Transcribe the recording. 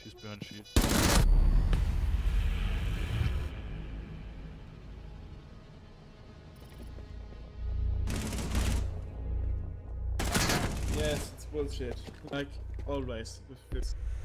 She's behind shield. Yes, it's bullshit. Like always with this.